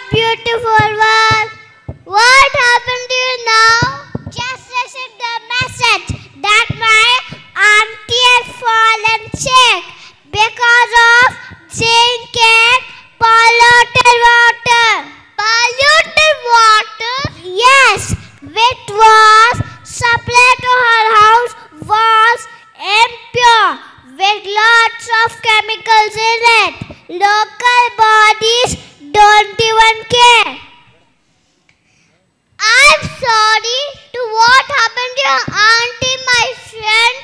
beautiful world. What happened to you now? Just received the message that my auntie had fallen sick because of drinking polluted water. Polluted water? Yes, which was supplied to her house was impure with lots of chemicals in it. Local bodies don't even care. I'm sorry to what happened to your auntie, my friend.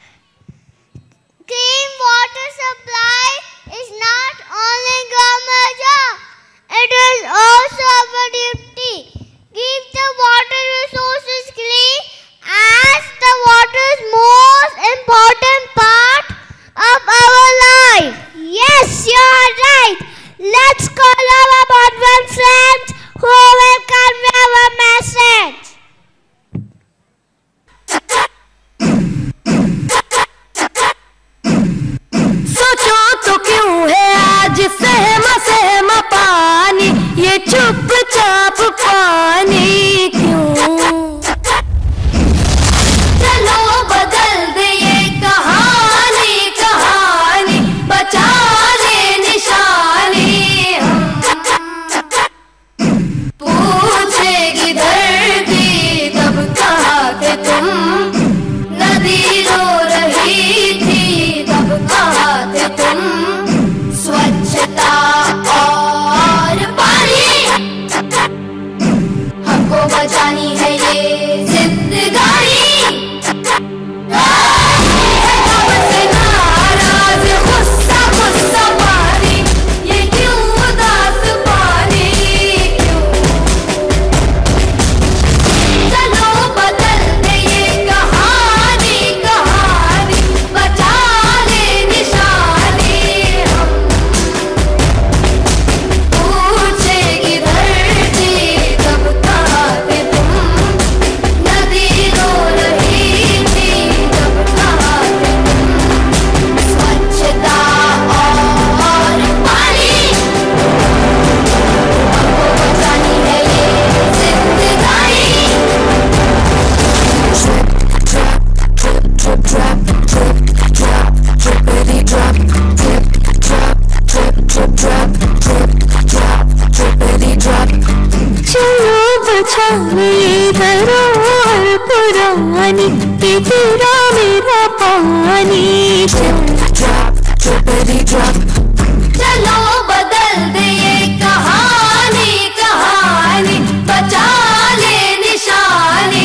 Clean water supply is not only government job, it is also our duty. Keep the water resources clean as the water is most important part of our life. Yes, you are right. Let's call our one friend who will convey our message. सोचो तो क्यों है आज सहमा सहमा पानी, ये चुपचाप पानी क्यों? चलो बदल दे ये कहानी कहानी, बचा ले निशानी पूछेगी धरती तब कहाँ थे तुम, नदी रो रही थी तब कहाँ थे तुम, स्वच्छता और पानी हमको बचानी है ये जिंदगानी। नाराज गुस्सा गुस्सा पानी, ये क्यों उदास पानी क्यों? चलो बदल दे ये कहानी कहानी, बचा ले निशानी पूछेगी धरती तब कहाँ थे तुम, नदी रो रही थी तब कहाँ थे तुम, स्वच्छता और पानी हमको बचानी है ये जिंदगानी। चलो बचाने धरोहर पुरानी, ये तेरा मेरा पानी। चलो बदल दे ये कहानी कहानी, बचा ले निशानी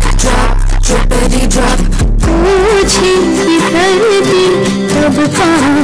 पूछेगी धरती तब कहाँ